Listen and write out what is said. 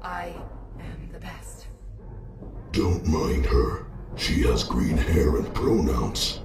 I am the best. Don't mind her. She has green hair and pronouns.